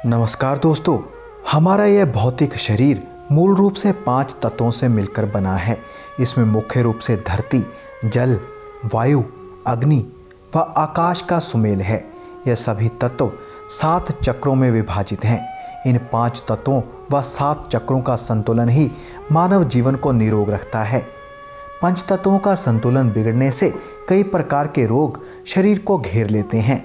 नमस्कार दोस्तों, हमारा यह भौतिक शरीर मूल रूप से 5 तत्वों से मिलकर बना है। इसमें मुख्य रूप से धरती, जल, वायु, अग्नि व आकाश का सुमेल है। यह सभी तत्व 7 चक्रों में विभाजित हैं। इन 5 तत्वों व 7 चक्रों का संतुलन ही मानव जीवन को निरोग रखता है। पंच तत्वों का संतुलन बिगड़ने से कई प्रकार के रोग शरीर को घेर लेते हैं।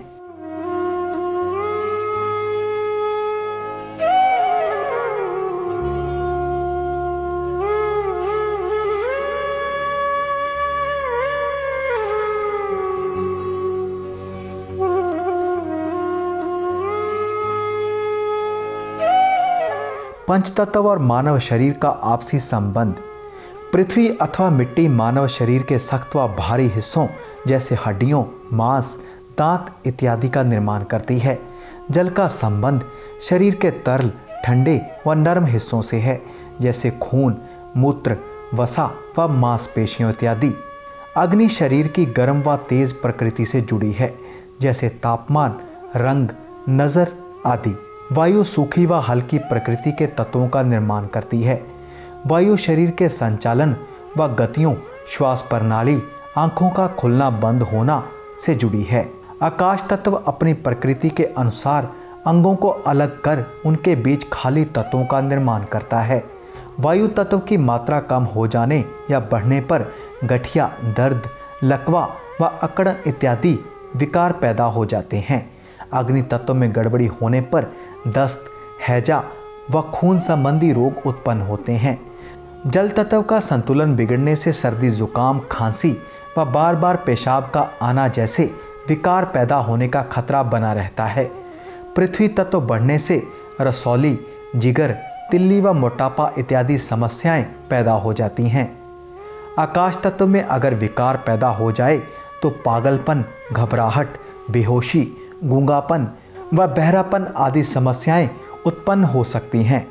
पंचतत्व और मानव शरीर का आपसी संबंध। पृथ्वी अथवा मिट्टी मानव शरीर के सख्त व भारी हिस्सों जैसे हड्डियों, मांस, दांत इत्यादि का निर्माण करती है। जल का संबंध शरीर के तरल, ठंडे व नरम हिस्सों से है, जैसे खून, मूत्र, वसा व मांसपेशियों इत्यादि। अग्नि शरीर की गर्म व तेज प्रकृति से जुड़ी है, जैसे तापमान, रंग, नजर आदि। वायु सूखी व हल्की प्रकृति के तत्वों का निर्माण करती है। वायु शरीर के संचालन व गतियों, श्वास प्रणाली, आंखों का खुलना बंद होना से जुड़ी है। आकाश तत्व अपनी प्रकृति के अनुसार अंगों को अलग कर उनके बीच खाली तत्वों का निर्माण करता है। वायु तत्व की मात्रा कम हो जाने या बढ़ने पर गठिया, दर्द, लकवा व अकड़न इत्यादि विकार पैदा हो जाते हैं। अग्नि तत्व में गड़बड़ी होने पर दस्त, हैजा व खून संबंधी रोग उत्पन्न होते हैं। जल तत्व का संतुलन बिगड़ने से सर्दी, जुकाम, खांसी व बार बार पेशाब का आना जैसे विकार पैदा होने का खतरा बना रहता है। पृथ्वी तत्व बढ़ने से रसौली, जिगर, तिल्ली व मोटापा इत्यादि समस्याएं पैदा हो जाती हैं। आकाश तत्व में अगर विकार पैदा हो जाए तो पागलपन, घबराहट, बेहोशी, गूंगापन व बहरापन आदि समस्याएं उत्पन्न हो सकती हैं।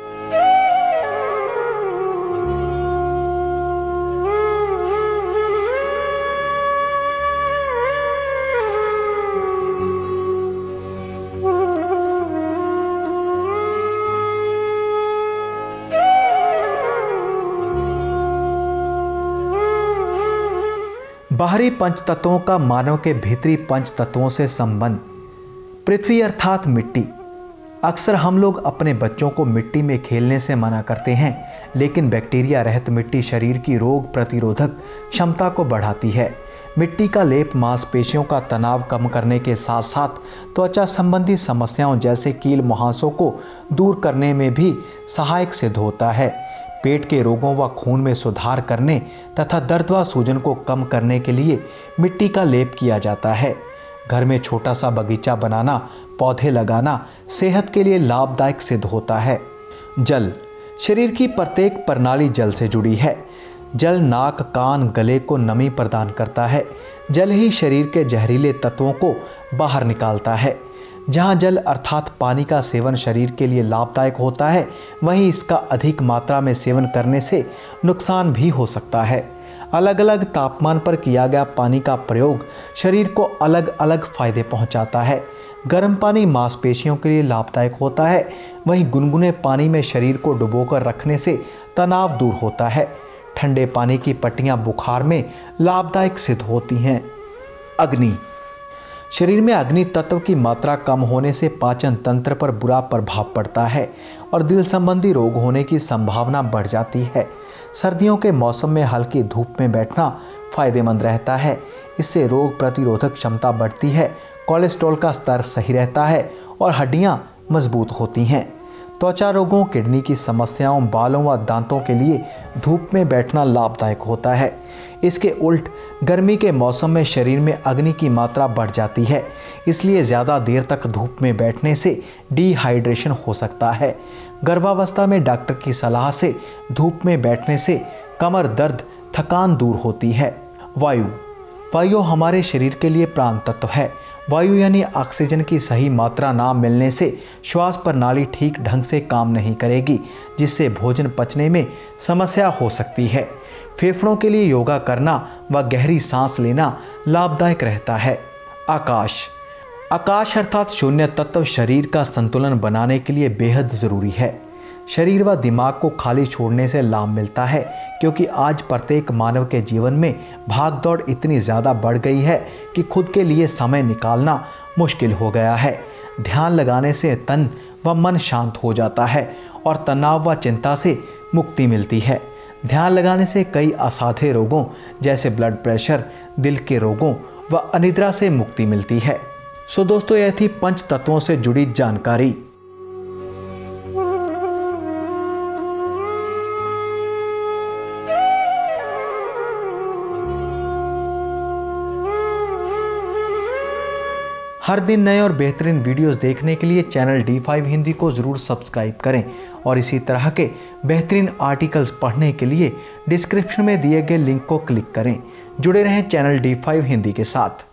बाहरी पंच तत्वों का मानव के भीतरी पंच तत्वों से संबंध। पृथ्वी अर्थात मिट्टी। अक्सर हम लोग अपने बच्चों को मिट्टी में खेलने से मना करते हैं, लेकिन बैक्टीरिया रहित मिट्टी शरीर की रोग प्रतिरोधक क्षमता को बढ़ाती है। मिट्टी का लेप मांसपेशियों का तनाव कम करने के साथ साथ त्वचा संबंधी समस्याओं जैसे कील मुहासों को दूर करने में भी सहायक सिद्ध होता है। पेट के रोगों व खून में सुधार करने तथा दर्द व सूजन को कम करने के लिए मिट्टी का लेप किया जाता है। घर में छोटा सा बगीचा बनाना, पौधे लगाना सेहत के लिए लाभदायक सिद्ध होता है। जल। शरीर की प्रत्येक प्रणाली जल से जुड़ी है। जल नाक, कान, गले को नमी प्रदान करता है। जल ही शरीर के जहरीले तत्वों को बाहर निकालता है। जहाँ जल अर्थात पानी का सेवन शरीर के लिए लाभदायक होता है, वहीं इसका अधिक मात्रा में सेवन करने से नुकसान भी हो सकता है। अलग अलग तापमान पर किया गया पानी का प्रयोग शरीर को अलग अलग फायदे पहुंचाता है। गर्म पानी मांसपेशियों के लिए लाभदायक होता है, वहीं गुनगुने पानी में शरीर को डुबोकर रखने से तनाव दूर होता है। ठंडे पानी की पट्टियां बुखार में लाभदायक सिद्ध होती हैं। अग्नि। शरीर में अग्नि तत्व की मात्रा कम होने से पाचन तंत्र पर बुरा प्रभाव पड़ता है और दिल संबंधी रोग होने की संभावना बढ़ जाती है। सर्दियों के मौसम में हल्की धूप में बैठना फायदेमंद रहता है। इससे रोग प्रतिरोधक क्षमता बढ़ती है, कोलेस्ट्रॉल का स्तर सही रहता है और हड्डियां मजबूत होती हैं। त्वचा रोगों, किडनी की समस्याओं, बालों व दांतों के लिए धूप में बैठना लाभदायक होता है। इसके उल्ट गर्मी के मौसम में शरीर में अग्नि की मात्रा बढ़ जाती है, इसलिए ज़्यादा देर तक धूप में बैठने से डिहाइड्रेशन हो सकता है। गर्भावस्था में डॉक्टर की सलाह से धूप में बैठने से कमर दर्द, थकान दूर होती है। वायु। वायु हमारे शरीर के लिए प्राण तत्व है। वायु यानी ऑक्सीजन की सही मात्रा ना मिलने से श्वास प्रणाली ठीक ढंग से काम नहीं करेगी, जिससे भोजन पचने में समस्या हो सकती है। फेफड़ों के लिए योगा करना व गहरी सांस लेना लाभदायक रहता है। आकाश। आकाश अर्थात शून्य तत्व शरीर का संतुलन बनाने के लिए बेहद ज़रूरी है। शरीर व दिमाग को खाली छोड़ने से लाभ मिलता है, क्योंकि आज प्रत्येक मानव के जीवन में भागदौड़ इतनी ज़्यादा बढ़ गई है कि खुद के लिए समय निकालना मुश्किल हो गया है। ध्यान लगाने से तन व मन शांत हो जाता है और तनाव व चिंता से मुक्ति मिलती है। ध्यान लगाने से कई असाध्य रोगों जैसे ब्लड प्रेशर, दिल के रोगों व अनिद्रा से मुक्ति मिलती है। सो दोस्तों, यह थी पंच तत्वों से जुड़ी जानकारी। हर दिन नए और बेहतरीन वीडियोस देखने के लिए चैनल D5 हिंदी को ज़रूर सब्सक्राइब करें और इसी तरह के बेहतरीन आर्टिकल्स पढ़ने के लिए डिस्क्रिप्शन में दिए गए लिंक को क्लिक करें। जुड़े रहें चैनल D5 हिंदी के साथ।